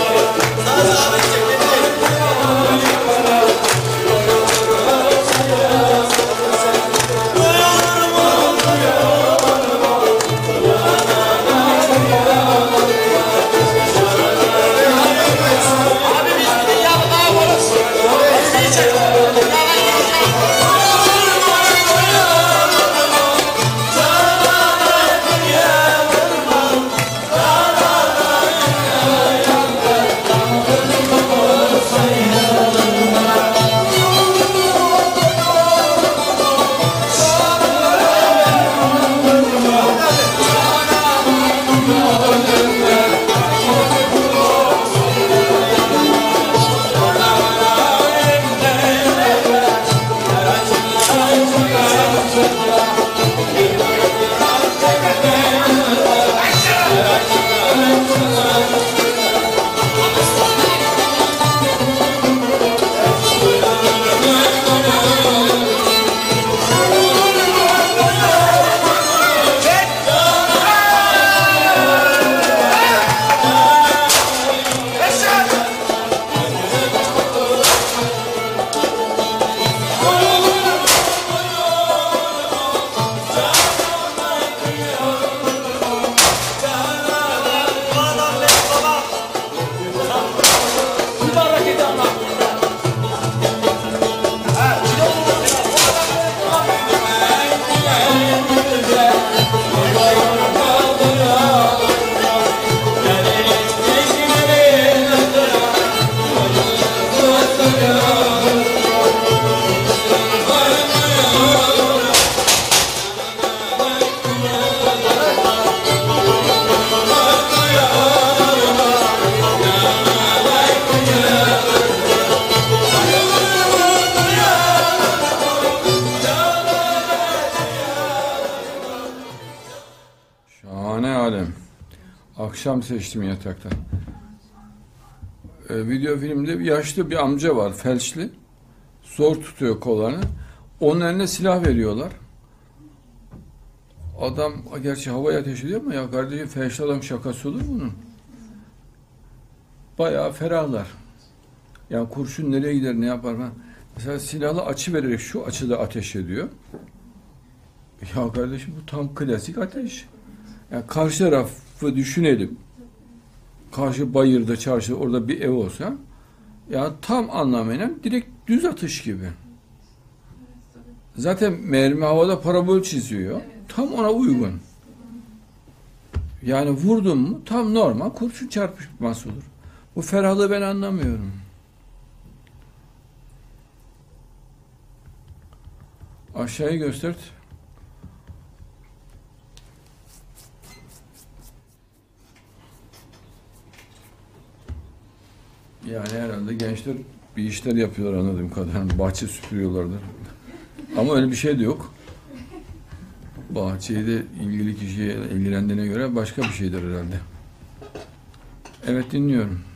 Şahane alem. Akşam seçtim yataktan. Video filmde yaşlı bir amca var, felçli. Zor tutuyor kollarını. Onun eline silah veriyorlar. Adam gerçi havaya ateş ediyor ama ya kardeşim, felçli adam şakası olur bunun. Bayağı ferahlar. Yani kurşun nereye gider, ne yapar falan. Mesela silahla açı vererek şu açıda ateş ediyor. Ya kardeşim, bu tam klasik ateş. Yani karşı tarafı düşünelim. Karşı bayırda, çarşıda, orada bir ev olsa, ya tam anlamıyla direkt düz atış gibi. Zaten mermi havada parabol çiziyor. Tam ona uygun. Yani vurdun mu tam normal kurşun çarpışması olur. Bu ferahlığı ben anlamıyorum. Aşağıyı göstert. Yani herhalde gençler bir işler yapıyorlar anladığım kadarıyla. Bahçe süpürüyorlardır. Ama öyle bir şey de yok. Bahçeyi de ilgili kişiye ilgilendiğine göre başka bir şeydir herhalde. Evet, dinliyorum.